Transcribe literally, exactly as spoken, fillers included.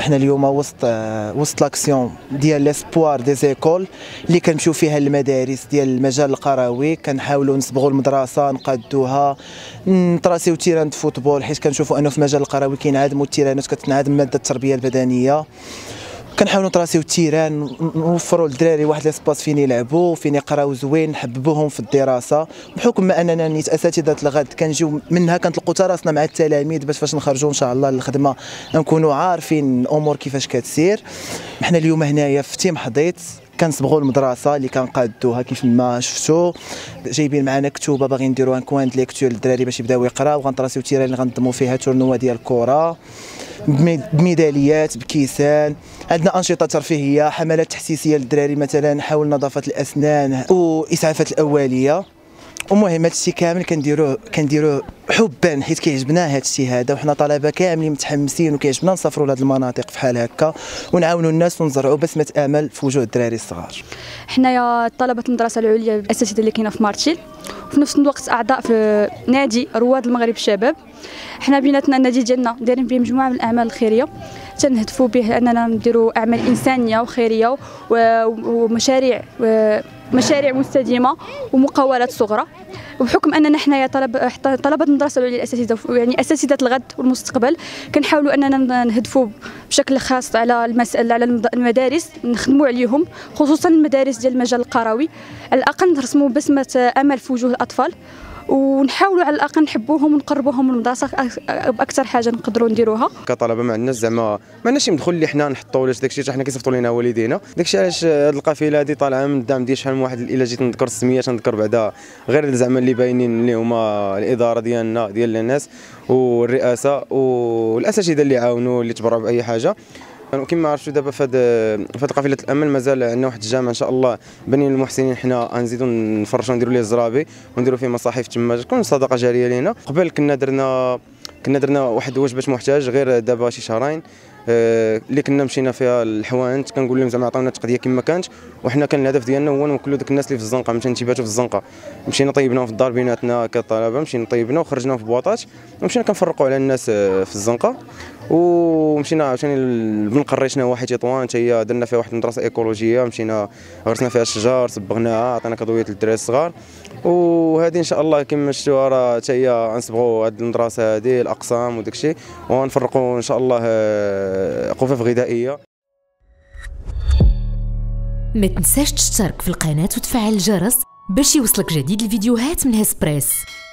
حنا اليوم وسط وسط لاكسيون ديال ليسبوار دي زيكول اللي كنمشيو فيها المدارس ديال المجال القروي، كنحاولوا نصبغوا المدرسه نقادوها، نطراسيو تيران فوتبول حيت كنشوفوا انه في المجال القروي كينعدموا التيرانات، كتنعدم ماده التربيه البدنيه. كنحاولوا نطراسيو التيران، نوفروا للدراري واحد ليسباس فين يلعبوا فين يقراو زوين، نحببوهم في الدراسه، بحكم ما اننا نيت اساتذه الغد كنجيو منها كنطلقوا حتى راسنا مع التلاميذ باش فاش نخرجوا ان شاء الله للخدمه نكونوا عارفين الامور كيفاش كتسير. حنا اليوم هنايا في تيم حضيت كنصبغوا المدرسه اللي كنقادوها كيف ما شفتوا، جايبين معنا كتوبه باغيين نديروا ان كوان د ليكتور للدراري باش يبداو يقراو، غنطراسيو تيران اللي غنضموا فيها تورنوا ديال الكره بميداليات بكيسان. عندنا انشطه ترفيهيه، حملات تحسيسيه للدراري، مثلا حول نظافه الاسنان واسعافات الاوليه. المهم هذا الشيء كامل كنديروه كنديروه حبا حيت كيعجبنا هذا الشيء هذا، وحنا طلبه كاملين متحمسين وكيعجبنا نسافروا لهذه المناطق فحال هكا ونعاونوا الناس ونزرعوا بسمه امل في وجوه الدراري الصغار. حنايا طلبه المدرسه العليا الاساتذه اللي كاينه في مارتشيل، وفي نفس الوقت اعضاء في نادي رواد المغرب الشباب. حنا بيناتنا النادي ديالنا دايرين به مجموعه من الاعمال الخيريه تنهدفوا به اننا نديروا اعمال انسانيه وخيريه ومشاريع مشاريع مستدامه ومقاولات صغرى. وبحكم اننا حنايا طلب طلبه المدرسه العليا الاساتذه يعني اساتذه الغد والمستقبل، كنحاولوا اننا نهدفوا بشكل خاص على المسألة على المدارس، نخدموا عليهم خصوصا المدارس ديال المجال القروي، على الاقل نرسموا بسمه امل في وجوه الاطفال، ونحاولوا على الاقل نحبوهم ونقربوهم من المدرسه باكثر حاجه نقدروا نديروها. كطلبه ما عندناش زعما ما عندناش شي مدخل اللي حنا نحطوا ولا داكشي حتى حنا كيصيفطوا لينا والدينا، داكشي علاش هذه القافله هذه طالعه من الدعم ديال شحال من واحد. الا جيت نذكر السميات نذكر بعدا غير زعما اللي باينين اللي هما الاداره ديالنا ديال الناس والرئاسه والاساتذه اللي عاونوا اللي تبرعوا باي حاجه. كما عرفتوا دابا في هذه قافله الامل مازال عندنا واحد الجامع ان شاء الله بنين المحسنين، حنا غنزيدوا نفرشوا نديروا ليه الزرابي ونديروا فيه مصاحف تما تكون صدقه جاريه لينا. قبل كنا درنا كنا درنا واحد وجبه محتاج غير دابا شي شهرين اللي كنا مشينا فيها الحوانت كنقول لهم زعما عطاونا التقضيه كما كانت، وحنا كان الهدف ديالنا هو نوكلوا ديك الناس اللي في الزنقه مثلا تيباتوا في الزنقه. مشينا طيبناهم في الدار بيناتنا كطلبه، مشينا طيبنا وخرجناهم في بواطات ومشينا كنفرقوا على الناس في الزنقه. ومشينا عاوتاني لبن قريشنا واحد تطوان حتى هي درنا فيها واحد المدرسه ايكولوجيه، مشينا غرسنا فيها الشجر صبغناها عطينا كضويات للدراري الصغار. وهذه ان شاء الله كما شفتوها راه حتى هي غنصبغوا هذه المدرسه هذه الاقسام وداك الشيء، وغنفرقوا ان شاء الله قفف غذائيه. ما تنساش تشترك في القناه وتفعل الجرس باش يوصلك جديد الفيديوهات من هسبريس.